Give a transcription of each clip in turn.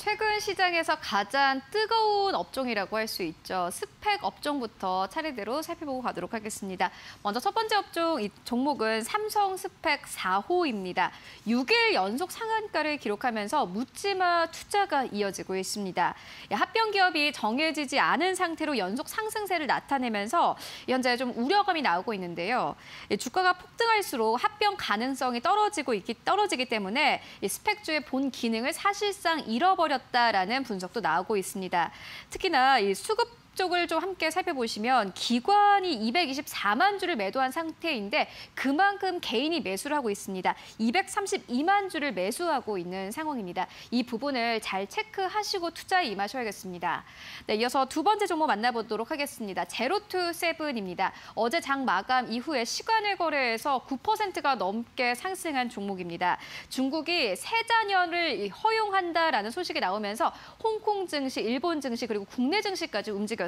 최근 시장에서 가장 뜨거운 업종이라고 할 수 있죠. 스펙 업종부터 차례대로 살펴보고 가도록 하겠습니다. 먼저 첫 번째 업종, 이 종목은 삼성 스펙 4호입니다. 6일 연속 상한가를 기록하면서 묻지마 투자가 이어지고 있습니다. 합병 기업이 정해지지 않은 상태로 연속 상승세를 나타내면서 현재 좀 우려감이 나오고 있는데요. 주가가 폭등할수록 합병 가능성이 떨어지기 때문에 스펙주의 본 기능을 사실상 잃어버렸다라는 분석도 나오고 있습니다. 특히나 이 수급 쪽을 좀 함께 살펴보시면 기관이 224만 주를 매도한 상태인데 그만큼 개인이 매수를 하고 있습니다. 232만 주를 매수하고 있는 상황입니다. 이 부분을 잘 체크하시고 투자에 임하셔야겠습니다. 네, 이어서 두 번째 종목 만나보도록 하겠습니다. 제로투세븐입니다. 어제 장 마감 이후에 시간을 거래해서 9%가 넘게 상승한 종목입니다. 중국이 세자녀를 허용한다라는 소식이 나오면서 홍콩 증시, 일본 증시 그리고 국내 증시까지 움직였습니다.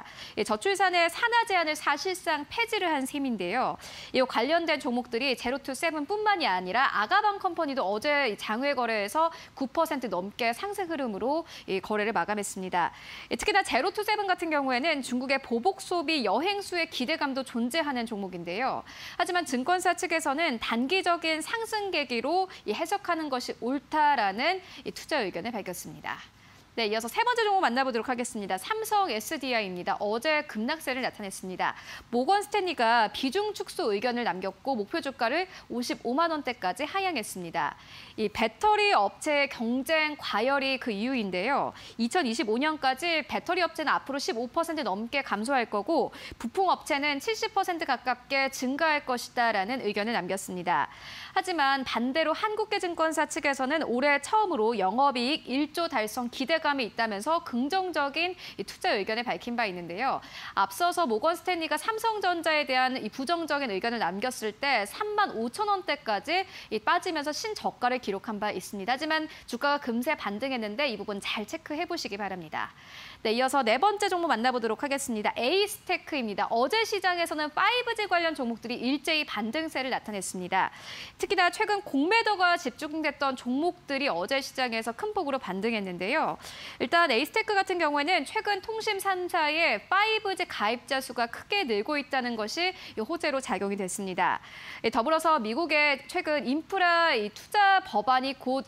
저출산의 산하 제한을 사실상 폐지를 한 셈인데요. 이 관련된 종목들이 제로투세븐뿐만이 아니라 아가방 컴퍼니도 어제 장외 거래에서 9% 넘게 상승 흐름으로 거래를 마감했습니다. 특히나 제로투세븐 같은 경우에는 중국의 보복 소비 여행 수의 기대감도 존재하는 종목인데요. 하지만 증권사 측에서는 단기적인 상승 계기로 해석하는 것이 옳다라는 투자 의견을 밝혔습니다. 네, 이어서 세 번째 종목 만나보도록 하겠습니다. 삼성 SDI입니다. 어제 급락세를 나타냈습니다. 모건 스탠리가 비중 축소 의견을 남겼고 목표 주가를 55만 원대까지 하향했습니다. 이 배터리 업체의 경쟁 과열이 그 이유인데요. 2025년까지 배터리 업체는 앞으로 15% 넘게 감소할 거고 부품 업체는 70% 가깝게 증가할 것이다라는 의견을 남겼습니다. 하지만 반대로 한국계증권사 측에서는 올해 처음으로 영업이익 1조 달성 기대감이 있다면서 긍정적인 투자 의견을 밝힌 바 있는데요. 앞서서 모건 스탠리가 삼성전자에 대한 이 부정적인 의견을 남겼을 때 3만 5천 원대까지 빠지면서 신저가를 기록한 바 있습니다. 하지만 주가가 금세 반등했는데 이 부분 잘 체크해 보시기 바랍니다. 네, 이어서 네 번째 종목 만나보도록 하겠습니다. 에이스테크입니다. 어제 시장에서는 5G 관련 종목들이 일제히 반등세를 나타냈습니다. 특히나 최근 공매도가 집중됐던 종목들이 어제 시장에서 큰 폭으로 반등했는데요. 일단 에이스테크 같은 경우에는 최근 통신 3사의 5G 가입자 수가 크게 늘고 있다는 것이 호재로 작용이 됐습니다. 더불어서 미국의 최근 인프라 투자 법안이 곧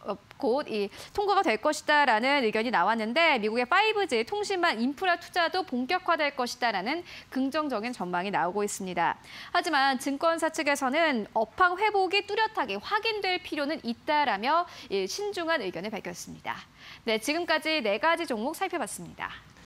통과가 될 것이다라는 의견이 나왔는데 미국의 5G 통신망 인프라 투자도 본격화될 것이다라는 긍정적인 전망이 나오고 있습니다. 하지만 증권사 측에서는 업황 회복이 뚜렷하게 확인될 필요는 있다라며 신중한 의견을 밝혔습니다. 네, 지금까지 네 가지 종목 살펴봤습니다.